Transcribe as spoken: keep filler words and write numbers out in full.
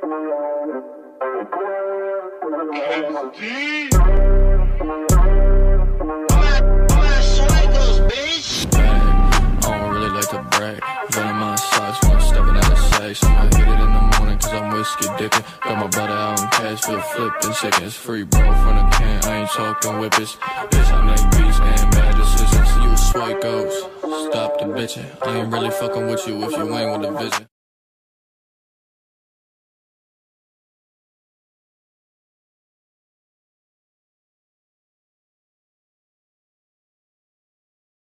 Got my brother out in cash, feel flipping seconds free, bro, from the can. I ain't talking whippets. Bitch, I make beats and bad decisions. You a swipe ghost, stop the bitching. I ain't really fucking with you if you ain't with the vision.